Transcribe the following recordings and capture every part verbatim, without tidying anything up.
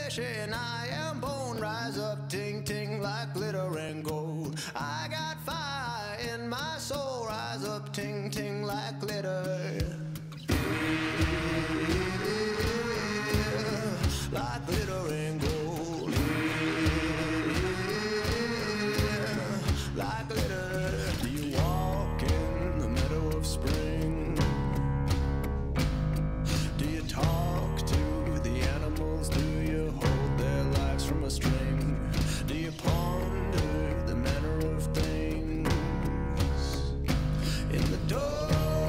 flesh and I am bone. Rise up, ting ting, like glitter and gold. I got fire in my soul. Rise up, ting ting, like glitter, like glitter and gold, like glitter. Do you walk in the meadow of spring? Do you talk to the animals? Do you hold their lives from a string? Do you ponder the manner of things in the dark?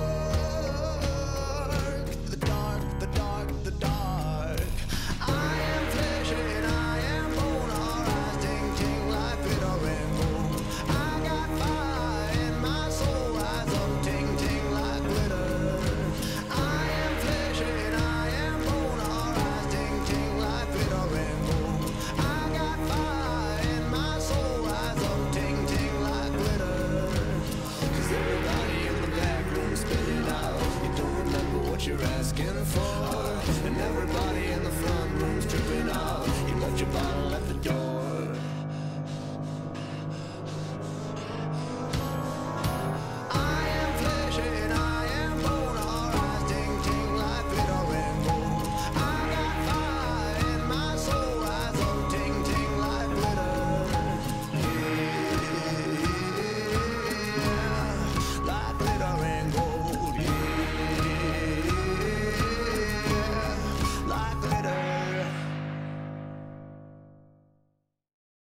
The dark, the dark, the dark. I am flesh and I am bone. Our eyes ting ting like glitter and gold. I got fire in my soul. Rise up, ting ting like glitter. I am flesh and I am bone. Our eyes ting ting like glitter and gold. I got fire in my soul. Rise up, ting ting like glitter. 'Cause everybody in the back room spit it out. You don't remember what you're asking for, and everybody in the front room's tripping out. You left your bottle